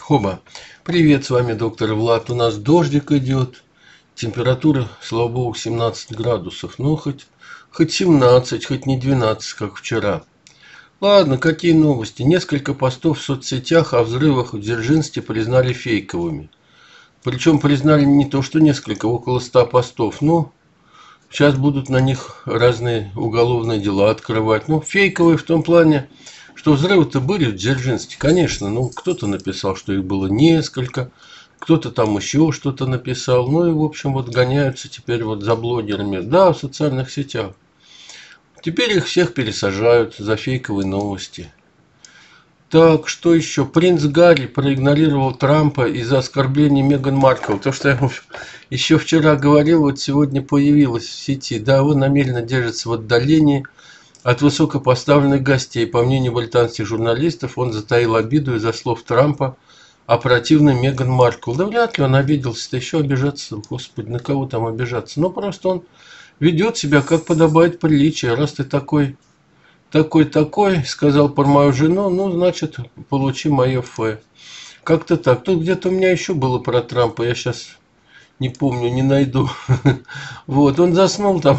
Хоба. Привет, с вами доктор Влад. У нас дождик идет. Температура, слава богу, 17 градусов. Ну, хоть 17, хоть не 12, как вчера. Ладно, какие новости? Несколько постов в соцсетях о взрывах в Дзержинске признали фейковыми. Причем признали не то, что несколько, около 100 постов. Ну, сейчас будут на них разные уголовные дела открывать. Ну, фейковые в том плане, что взрывы-то были в Дзержинске, конечно. Ну, кто-то написал, что их было несколько, кто-то там еще что-то написал. Ну и, в общем, вот гоняются теперь вот за блогерами. Да, в социальных сетях. Теперь их всех пересажают за фейковые новости. Так, что еще? Принц Гарри проигнорировал Трампа из-за оскорблений Меган Маркл. То, что я еще вчера говорил, вот сегодня появилось в сети. Да, он намеренно держится в отдалении от высокопоставленных гостей. По мнению британских журналистов, он затаил обиду из-за слов Трампа о противной Меган Маркл. Да вряд ли он обиделся-то, еще обижаться. Господи, на кого там обижаться? Ну, просто он ведет себя, как подобает приличие. Раз ты такой, сказал про мою жену, ну, значит, получи мое фэ. Как-то так. Тут где-то у меня еще было про Трампа, я сейчас не помню, не найду. Вот, он заснул там,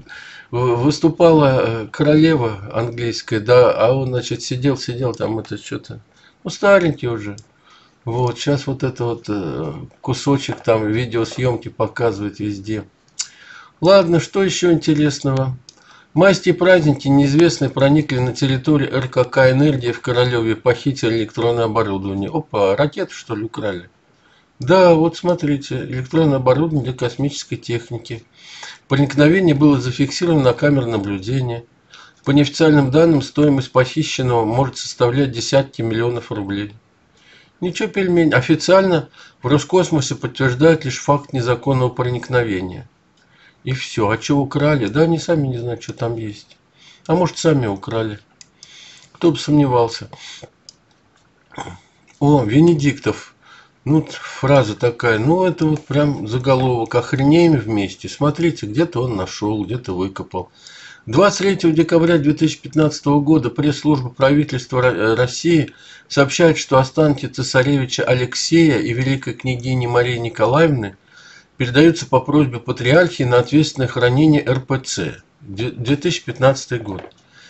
выступала королева английская, да, а он, значит, сидел, там это что-то, ну, старенький уже. Вот, сейчас вот это вот кусочек там видеосъемки показывает везде. Ладно, что еще интересного? Майские праздники неизвестные проникли на территорию РКК «Энергия» в Королеве, похитили электронное оборудование. Опа, ракету что ли украли? Да, вот смотрите, электронное оборудование для космической техники. Проникновение было зафиксировано на камеры наблюдения. По неофициальным данным, стоимость похищенного может составлять десятки миллионов рублей. Ничего, пельмень. Официально в Роскосмосе подтверждают лишь факт незаконного проникновения. И все. А что украли? Да, они сами не знают, что там есть. А может, сами украли. Кто бы сомневался. О, Венедиктов. Ну, фраза такая. Ну, это вот прям заголовок. Охренеем вместе. Смотрите, где-то он нашел, где-то выкопал. 23 декабря 2015 года пресс-служба правительства России сообщает, что останки цесаревича Алексея и великой княгини Марии Николаевны передаются по просьбе патриархии на ответственное хранение РПЦ. 2015 год.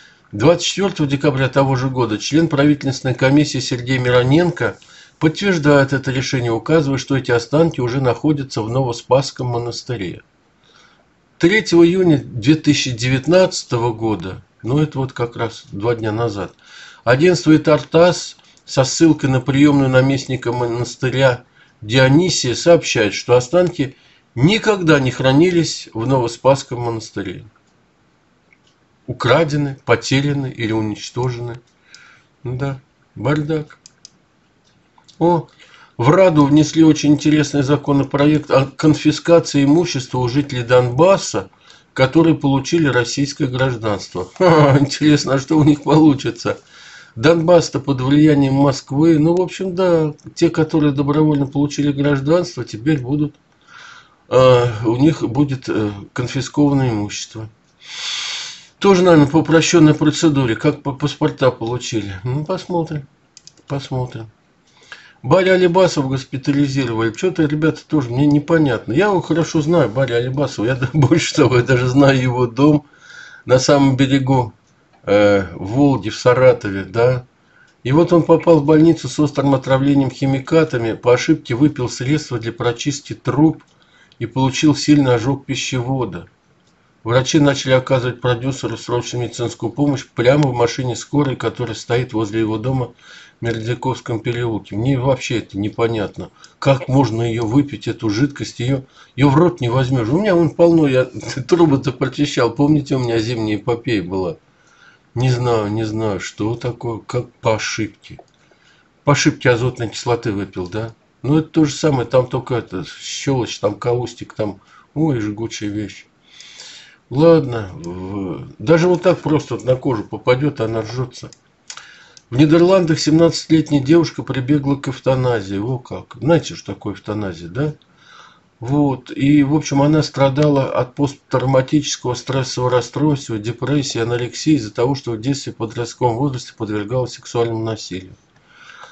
24 декабря того же года член правительственной комиссии Сергей Мироненко подтверждает это решение, указывая, что эти останки уже находятся в Новоспасском монастыре. 3 июня 2019 года, ну это вот как раз 2 дня назад, агентство «Итар-ТАСС» со ссылкой на приемную наместника монастыря Дионисия сообщает, что останки никогда не хранились в Новоспасском монастыре. Украдены, потеряны или уничтожены. Да, бардак. О, в Раду внесли очень интересный законопроект о конфискации имущества у жителей Донбасса, которые получили российское гражданство. Интересно, а что у них получится? Донбасс-то под влиянием Москвы. Ну, в общем, да, те, которые добровольно получили гражданство, теперь будут, у них будет конфисковано имущество. Тоже, наверное, по упрощенной процедуре, как по паспорта получили. Ну, посмотрим, посмотрим. Барри Алибасов госпитализировали. Что-то, ребята, тоже мне непонятно. Я его хорошо знаю, Барри Алибасова. Я больше того, я даже знаю его дом на самом берегу Волги, в Саратове, да. И вот он попал в больницу с острым отравлением химикатами, по ошибке выпил средства для прочистки труб и получил сильный ожог пищевода. Врачи начали оказывать продюсеру срочную медицинскую помощь прямо в машине скорой, которая стоит возле его дома в Мердяковском переулке. Мне вообще это непонятно. Как можно ее выпить, эту жидкость, ее в рот не возьмешь. У меня вон полно, я трубы-то прочищал. Помните, у меня зимняя эпопея была? Не знаю, что такое, как по ошибке. По ошибке азотной кислоты выпил, да? Ну, это то же самое, там только это, щелочь, там каустик, там, ой, жгучая вещь. Ладно, даже вот так просто вот на кожу попадет, она ржется. В Нидерландах 17-летняя девушка прибегла к эвтаназии. Во как. Знаете, что такое эвтаназия, да? Вот. И, в общем, она страдала от посттравматического стрессового расстройства, депрессии, анорексии из-за того, что в детстве в подростковом возрасте подвергалась сексуальному насилию.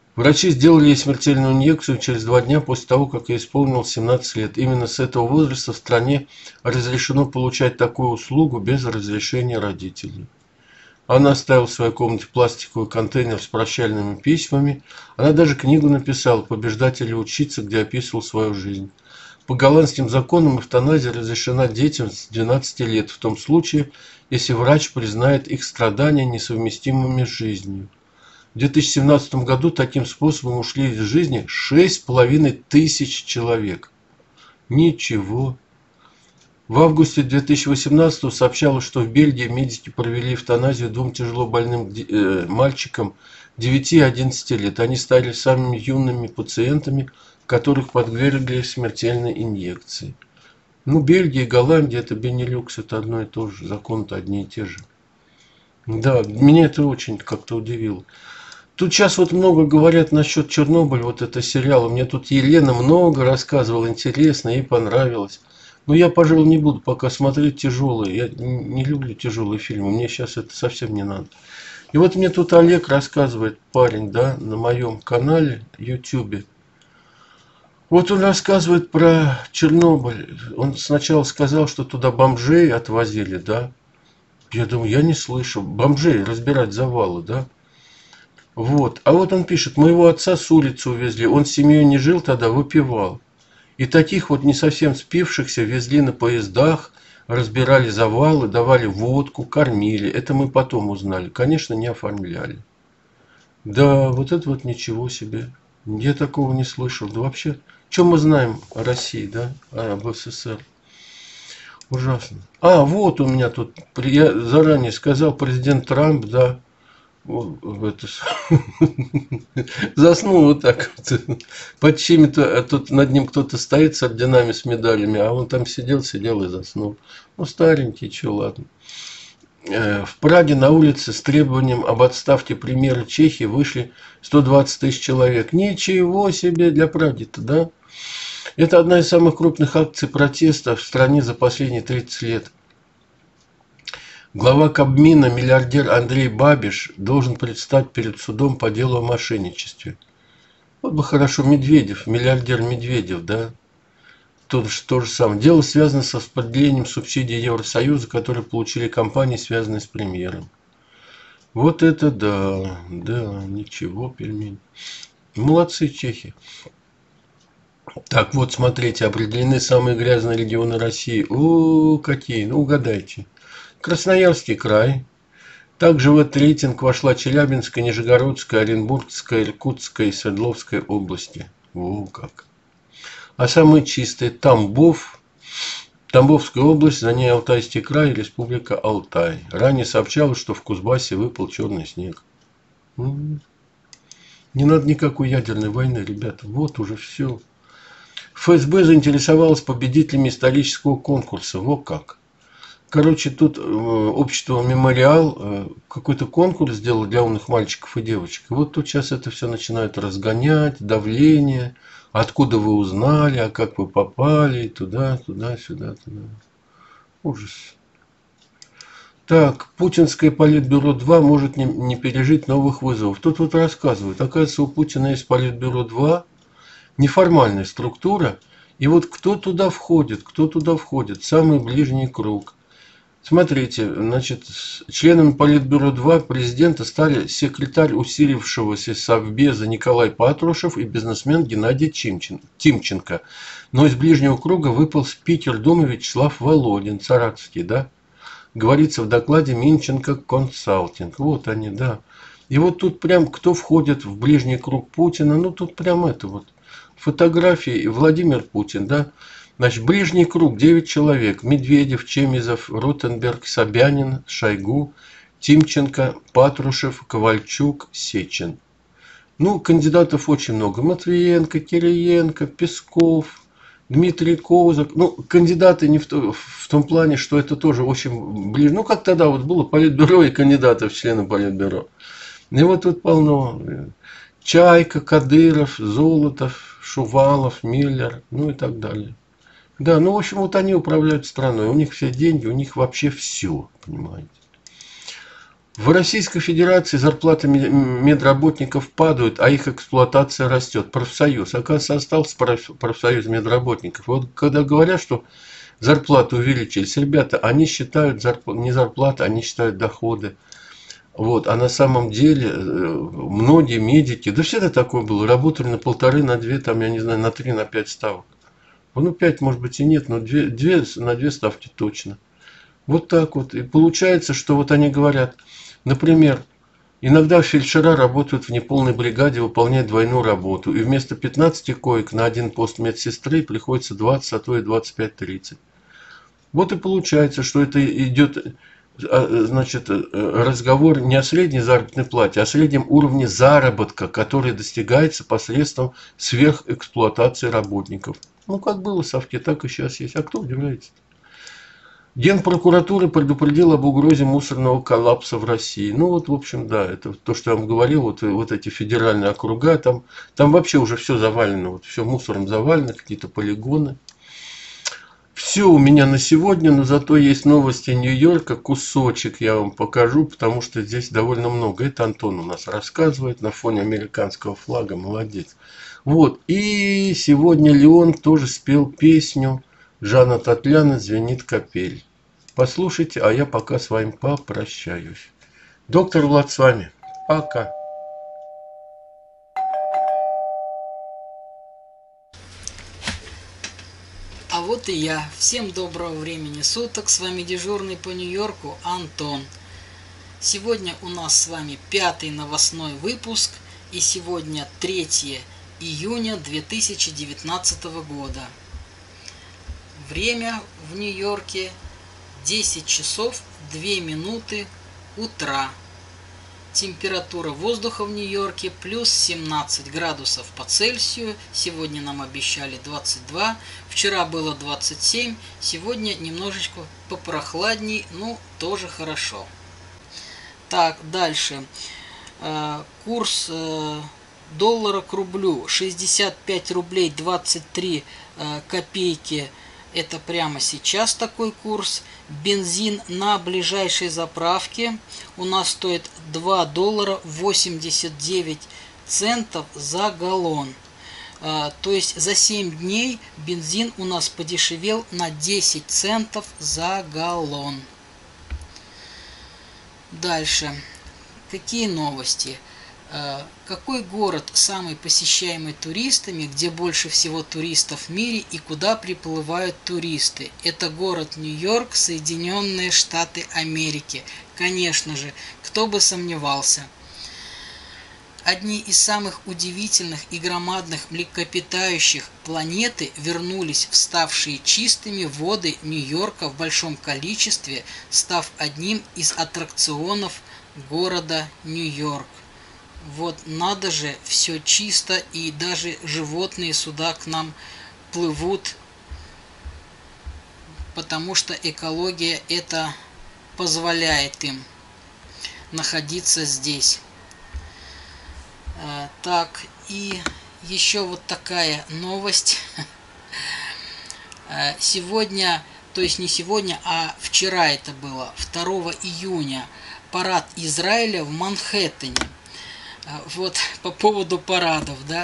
Врачи сделали ей смертельную инъекцию через 2 дня после того, как ей исполнилось 17 лет. Именно с этого возраста в стране разрешено получать такую услугу без разрешения родителей. Она оставила в своей комнате пластиковый контейнер с прощальными письмами. Она даже книгу написала «Побеждать или учиться», где описывала свою жизнь. По голландским законам эвтаназия разрешена детям с 12 лет в том случае, если врач признает их страдания несовместимыми с жизнью. В 2017 году таким способом ушли из жизни 6500 человек. Ничего. В августе 2018 сообщалось, что в Бельгии медики провели эвтаназию 2 тяжело больным мальчикам 9 и 11 лет. Они стали самыми юными пациентами, которых подвергли смертельной инъекции. Ну, Бельгия и Голландия, это Бенилюкс, это одно и то же, законы-то одни и те же. Да, меня это очень как-то удивило. Тут сейчас вот много говорят насчет Чернобыля, вот это сериал. Мне тут Елена много рассказывала, интересно, ей понравилось. Но я, пожалуй, не буду пока смотреть тяжелые. Я не люблю тяжелые фильмы, мне сейчас это совсем не надо. И вот мне тут Олег рассказывает, парень, да, на моем канале, YouTube. Вот он рассказывает про Чернобыль. Он сначала сказал, что туда бомжей отвозили, да. Я думаю, я не слышал. Бомжей разбирать завалы, да. Вот. А вот он пишет, моего отца с улицы увезли. Он с семьей не жил тогда, выпивал. И таких вот не совсем спившихся везли на поездах, разбирали завалы, давали водку, кормили. Это мы потом узнали. Конечно, не оформляли. Да, вот это вот ничего себе. Я такого не слышал. Да вообще, что мы знаем о России, да? Об СССР? Ужасно. А, вот у меня тут, я заранее сказал, президент Трамп, да, это, заснул вот так вот. Под чьими-то, а тут над ним кто-то стоит с орденами, с медалями, а он там сидел и заснул. Ну, старенький, что, ладно. В Праге на улице с требованием об отставке премьера Чехии вышли 120 тысяч человек. Ничего себе для Праги-то, да? Это одна из самых крупных акций протеста в стране за последние 30 лет. Глава Кабмина, миллиардер Андрей Бабиш, должен предстать перед судом по делу о мошенничестве. Вот бы хорошо Медведев, миллиардер Медведев, да? То же самое. Дело связано с распределением субсидий Евросоюза, которые получили компании, связанные с премьером. Вот это да, да, ничего, пельмень. Молодцы чехи. Так вот, смотрите, определены самые грязные регионы России. О, какие, ну угадайте. Красноярский край. Также в этот рейтинг вошла Челябинская, Нижегородская, Оренбургская, Иркутская и Свердловская области. О, как. А самые чистые Тамбов, Тамбовская область, за ней Алтайский край и Республика Алтай. Ранее сообщалось, что в Кузбассе выпал черный снег. Не надо никакой ядерной войны, ребята. Вот уже все. ФСБ заинтересовалась победителями исторического конкурса. Вот как. Короче, тут общество «Мемориал» какой-то конкурс сделало для умных мальчиков и девочек. И вот тут сейчас это все начинают разгонять, давление. Откуда вы узнали, а как вы попали, туда, туда, сюда, туда. Ужас. Так, путинское политбюро 2 может не пережить новых вызовов. Тут вот рассказывают. Оказывается, у Путина есть политбюро 2, неформальная структура. И вот кто туда входит, самый ближний круг. Смотрите, значит, членами Политбюро 2 президента стали секретарь усилившегося Совбеза Николай Патрушев и бизнесмен Геннадий Тимченко. Но из ближнего круга выпал спикер Думы Вячеслав Володин, Саратовский, да? Говорится в докладе Минченко Консалтинг. Вот они, да. И вот тут прям кто входит в ближний круг Путина, ну тут прям это вот. Фотографии Владимир Путин, да? Значит, ближний круг 9 человек. Медведев, Чемизов, Ротенберг, Собянин, Шойгу, Тимченко, Патрушев, Ковальчук, Сечин. Ну, кандидатов очень много. Матвиенко, Кириенко, Песков, Дмитрий Козак. Ну, кандидаты не в том плане, что это тоже очень ближе. Ну, как тогда вот было политбюро и кандидатов в члены политбюро. И вот тут полно. Чайка, Кадыров, Золотов, Шувалов, Миллер, ну и так далее. Да, ну, в общем, вот они управляют страной. У них все деньги, у них вообще все, понимаете. В Российской Федерации зарплаты медработников падают, а их эксплуатация растет. Профсоюз. Оказывается, остался профсоюз медработников. Вот когда говорят, что зарплаты увеличились, ребята, они считают не зарплаты, они считают доходы. Вот. А на самом деле многие медики, да всегда такое было, работали на 1,5, на 2, там, я не знаю, на 3, на 5 ставок. Ну, 5, может быть, и нет, но на 2 ставки точно. Вот так вот. И получается, что вот они говорят, например, иногда фельдшера работают в неполной бригаде, выполняют двойную работу. И вместо 15 коек на один пост медсестры приходится 20, а то и 25-30. Вот и получается, что это идет, значит, разговор не о средней заработной плате, а о среднем уровне заработка, который достигается посредством сверхэксплуатации работников. Ну, как было в Совке, так и сейчас есть. А кто удивляется? Генпрокуратура предупредила об угрозе мусорного коллапса в России. Ну вот, в общем, да, это то, что я вам говорил, вот эти федеральные округа, там вообще уже все завалено, вот все мусором завалено, какие-то полигоны. Все у меня на сегодня, но зато есть новости Нью-Йорка, кусочек я вам покажу, потому что здесь довольно много. Это Антон у нас рассказывает на фоне американского флага, молодец. Вот, и сегодня Леон тоже спел песню Жана Татляна «Звенит капель». Послушайте, а я пока с вами попрощаюсь. Доктор Влад с вами. Пока. А вот и я. Всем доброго времени суток. С вами дежурный по Нью-Йорку Антон. Сегодня у нас с вами 5-й новостной выпуск. И сегодня 3 июня 2019 года. Время в Нью-Йорке 10 часов 2 минуты утра. Температура воздуха в Нью-Йорке плюс 17 градусов по Цельсию. Сегодня нам обещали 22. Вчера было 27. Сегодня немножечко попрохладней, ну тоже хорошо. Так, дальше. Курс доллара к рублю 65 рублей 23 копейки. Это прямо сейчас такой курс. Бензин на ближайшей заправке у нас стоит 2 доллара 89 центов за галлон. То есть за 7 дней бензин у нас подешевел на 10 центов за галлон. Дальше. Какие новости? Какой город самый посещаемый туристами, где больше всего туристов в мире и куда приплывают туристы? Это город Нью-Йорк, Соединенные Штаты Америки. Конечно же, кто бы сомневался. Одни из самых удивительных и громадных млекопитающих планеты вернулись в ставшие чистыми воды Нью-Йорка в большом количестве, став одним из аттракционов города Нью-Йорк. Вот надо же, все чисто, и даже животные сюда к нам плывут, потому что экология это позволяет им находиться здесь. Так, и еще вот такая новость. Сегодня, то есть не сегодня, а вчера это было, 2 июня, парад Израиля в Манхэттене. Вот по поводу парадов, да,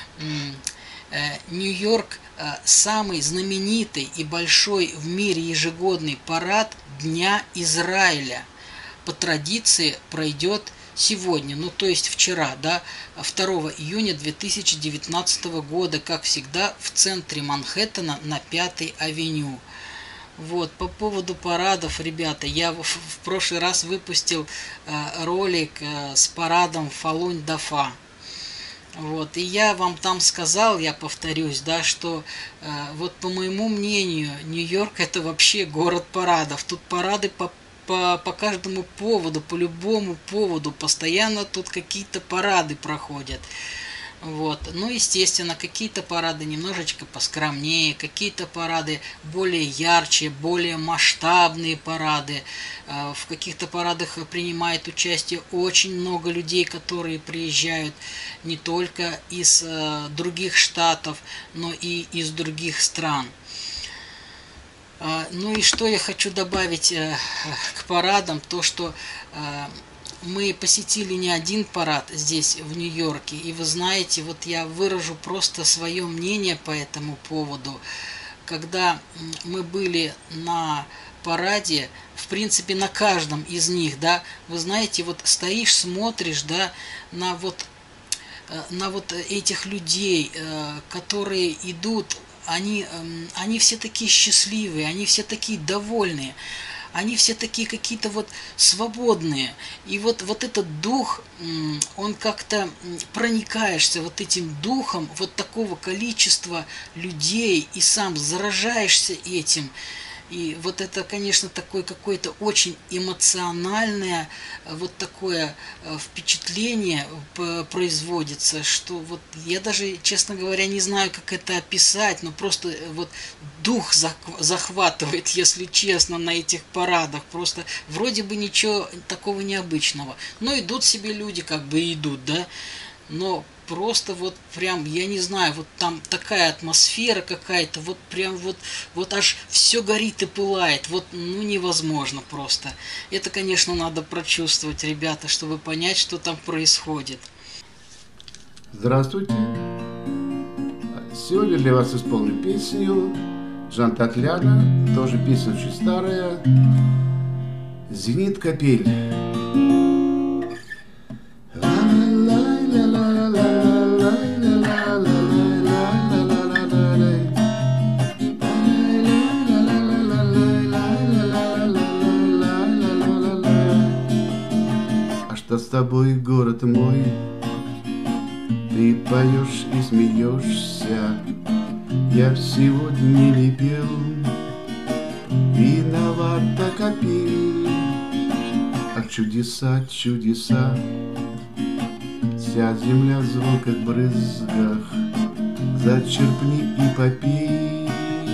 Нью-Йорк самый знаменитый и большой в мире ежегодный парад Дня Израиля. По традиции пройдет сегодня, ну то есть вчера, да, 2 июня 2019 года, как всегда, в центре Манхэттена на 5-й авеню. Вот, по поводу парадов, ребята, я в прошлый раз выпустил ролик с парадом Фалунь-Дафа. Вот, и я вам там сказал, я повторюсь, да, что вот по моему мнению, Нью-Йорк это вообще город парадов. Тут парады по каждому поводу, по любому поводу, постоянно тут какие-то парады проходят. Вот. Ну, естественно, какие-то парады немножечко поскромнее, какие-то парады более ярче, более масштабные парады. В каких-то парадах принимает участие очень много людей, которые приезжают не только из других штатов, но и из других стран. Ну и что я хочу добавить к парадам, то что мы посетили не один парад здесь, в Нью-Йорке, и вы знаете, вот я выражу просто свое мнение по этому поводу. Когда мы были на параде, в принципе, на каждом из них, да, вы знаете, вот стоишь, смотришь, да, на вот этих людей, которые идут, они все такие счастливые, они все такие довольные, они все такие какие-то вот свободные. И вот этот дух, он как-то проникаешься вот этим духом вот такого количества людей и сам заражаешься этим. И вот это, конечно, такое какое-то очень эмоциональное вот такое впечатление производится, что вот я даже, честно говоря, не знаю, как это описать, но просто вот дух захватывает, если честно, на этих парадах. Просто вроде бы ничего такого необычного. Но идут себе люди, как бы идут, да, но просто вот прям, я не знаю, вот там такая атмосфера какая-то, вот прям вот аж все горит и пылает, вот ну невозможно просто. Это, конечно, надо прочувствовать, ребята, чтобы понять, что там происходит. Здравствуйте! Сегодня для вас исполню песню Жан Татляна, тоже песня очень старая. «Звенит капель». А что с тобой, город мой? Ты поешь и смеешься, я сегодня не пел, виновата капель. Ах, чудеса, чудеса, вся земля в звонких брызгах, зачерпни и попей.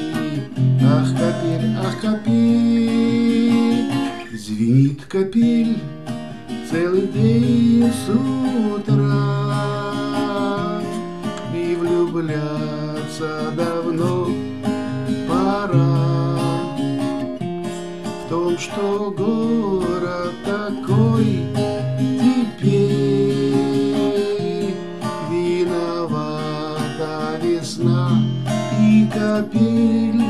Ах, капель, звенит капель целый день с утра, и влюбляться давно пора в том, что город такой теперь. Виновата весна и капель.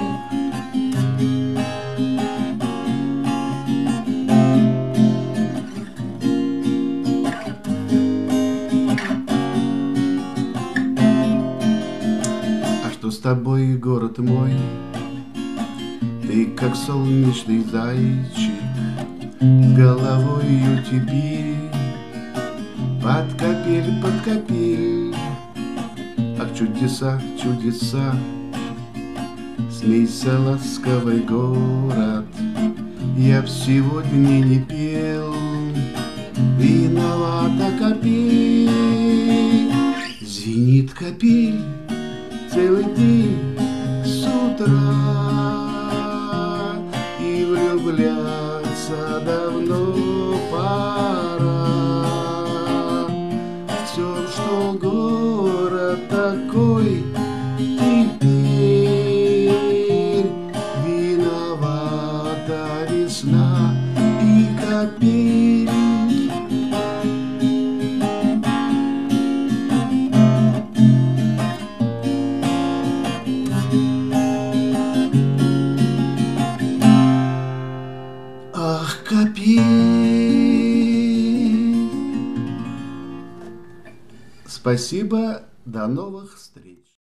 С тобой, город мой, ты как солнечный зайчик, с головою теперь под капель. Ах, чудеса, чудеса, смейся, ласковый город, я б сегодня не пел. Виновата капель, звенит капель целый день с утра, и влюбляться давно пора в том, что город такой теперь. Виновата весна и капель. Ах, капель. Спасибо, до новых встреч.